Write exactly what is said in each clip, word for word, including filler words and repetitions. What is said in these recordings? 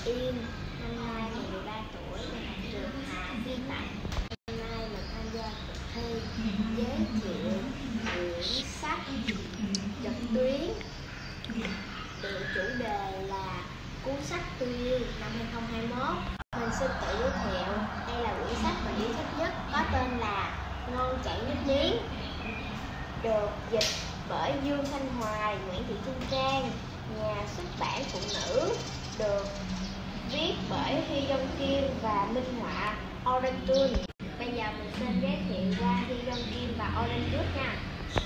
Yên, năm nay mình mười ba tuổi, mình học trường Hà Huy Tạnh. Hôm nay mình tham gia cuộc thi giới thiệu quyển sách trực tuyến. Từ chủ đề là cuốn sách tôi yêu năm hai không hai mốt. Mình xin tự giới thiệu, đây là quyển sách mình yêu thích nhất, có tên là Ngon chảy nước miếng, được dịch bởi Dương Thanh Hoài, Nguyễn Thị Phương Trang, nhà xuất bản Phụ Nữ, được viết bởi Huy Dông Kim và minh họa Orange Tune. Bây giờ mình xin giới thiệu qua Huy Dông Kim và Orange Tune nha.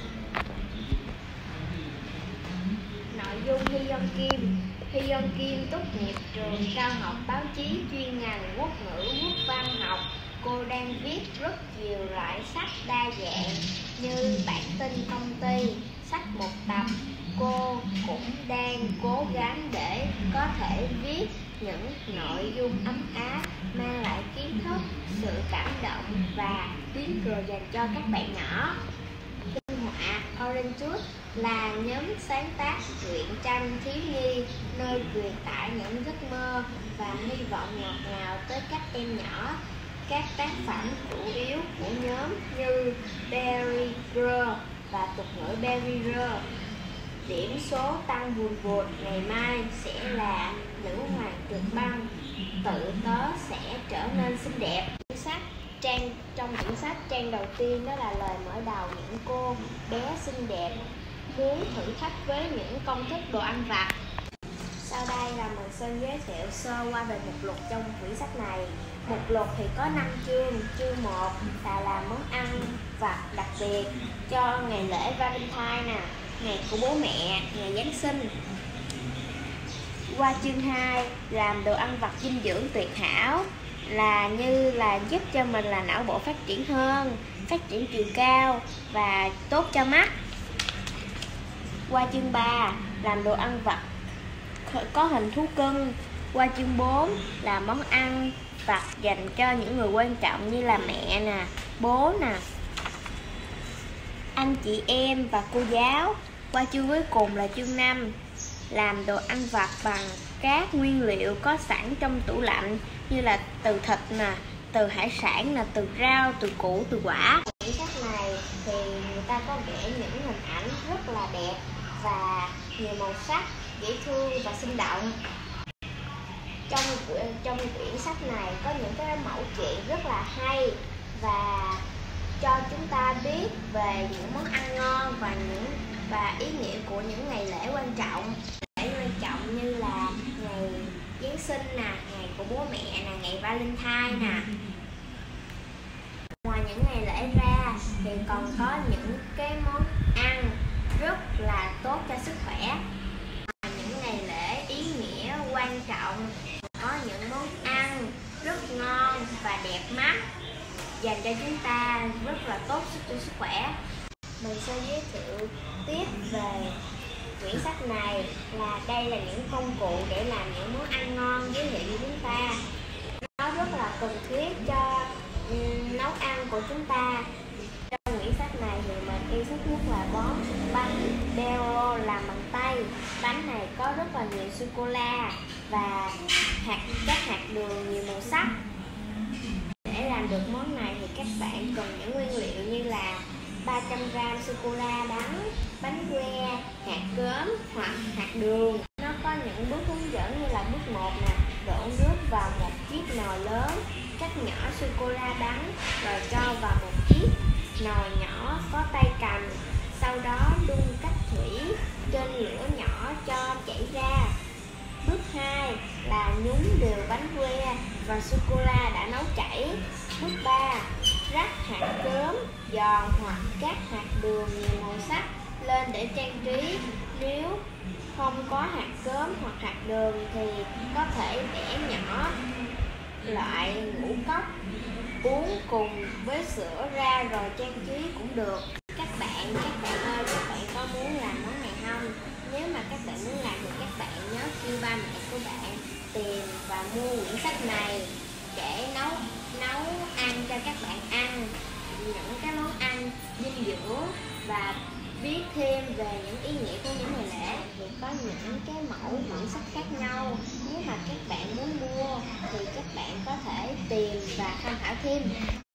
Nội dung Huy Dông Kim. Huy Dông Kim tốt nghiệp trường cao học báo chí chuyên ngành quốc ngữ quốc văn học. Cô đang viết rất nhiều loại sách đa dạng như bản tin công ty, sách một tập. Cô cũng đang cố gắng để có thể viết những nội dung ấm áp, mang lại kiến thức, sự cảm động và tiếng cười dành cho các bạn nhỏ. Minh họa Orange Tune là nhóm sáng tác truyện tranh thiếu nhi nơi truyền tải những giấc mơ và hy vọng ngọt ngào tới các em nhỏ. Các tác phẩm chủ yếu của nhóm như Berry Girl và tục ngữ Berry Girl. Điểm số tăng vùn vụt ngày mai sẽ là nữ hoàng trượt băng, tự tớ sẽ trở nên xinh đẹp. Sách trang trong quyển sách, trang đầu tiên đó là lời mở đầu những cô bé xinh đẹp muốn thử thách với những công thức đồ ăn vặt. Sau đây là mình xin giới thiệu sơ qua về mục lục trong quyển sách này. Mục lục thì có năm chương. Chương một là làm món ăn vặt đặc biệt cho ngày lễ Valentine nè, ngày của bố mẹ, ngày Giáng sinh. Qua chương hai, làm đồ ăn vặt dinh dưỡng tuyệt hảo, là như là giúp cho mình là não bộ phát triển hơn, phát triển chiều cao và tốt cho mắt. Qua chương ba, làm đồ ăn vặt có hình thú cưng. Qua chương bốn, là món ăn vặt dành cho những người quan trọng như là mẹ nè, bố nè, anh chị em và cô giáo. Qua chương cuối cùng là chương năm, làm đồ ăn vặt bằng các nguyên liệu có sẵn trong tủ lạnh như là từ thịt nè, từ hải sản nè, từ rau, từ củ, từ quả. Quyển sách này thì người ta có vẽ những hình ảnh rất là đẹp và nhiều màu sắc, dễ thương và sinh động. Trong trong quyển sách này có những cái mẫu chuyện rất là hay và cho chúng ta biết về những món ăn ngon và những và ý nghĩa của những ngày lễ quan trọng. Lễ quan trọng như là ngày Giáng sinh nè, ngày của bố mẹ nè, ngày Valentine nè. Ngoài những ngày lễ ra thì còn có những cái món ăn rất là tốt cho sức khỏe. Những ngày lễ ý nghĩa quan trọng có những món ăn rất ngon và đẹp mắt dành cho chúng ta, rất là tốt cho sức khỏe. Mình sẽ giới thiệu tiếp về quyển sách này là đây là những công cụ để làm những món ăn ngon giới thiệu với chúng ta. Nó rất là cần thiết cho um, nấu ăn của chúng ta. Trong quyển sách này thì mình yêu thích nhất là món bánh Bero làm bằng tay. Bánh này có rất là nhiều sô-cô-la và hạt các hạt đường nhiều màu sắc. Để làm được món này thì các bạn cần những nguyên liệu như là ba trăm gam sô-cô-la đắng, bánh que, hạt cớm hoặc hạt đường. Nó có những bước hướng dẫn như là bước một nè, đổ nước vào một chiếc nồi lớn, cắt nhỏ sô-cô-la đắng rồi cho vào một chiếc nồi nhỏ có tay cầm. Sau đó đun cách thủy trên lửa nhỏ cho chảy ra. Bước hai là nhúng đều bánh que và sô-cô-la đã nấu chảy. Bước ba, rắc hạt cớm giòn hoặc các hạt đường nhiều màu sắc lên để trang trí. Nếu không có hạt cớm hoặc hạt đường thì có thể bẻ nhỏ loại ngũ cốc uống cùng với sữa ra rồi trang trí cũng được. Các bạn, các bạn ơi, các bạn có muốn làm món này không? Nếu mà các bạn muốn làm thì các bạn nhớ kêu ba mẹ của bạn tìm và mua quyển sách này để nấu nấu ăn cho các bạn ăn những cái món ăn dinh dưỡng và biết thêm về những ý nghĩa của những ngày lễ. Thì có những những cái mẫu quyển sách khác nhau. Nếu mà các bạn muốn mua thì các bạn có thể tìm và tham khảo thêm.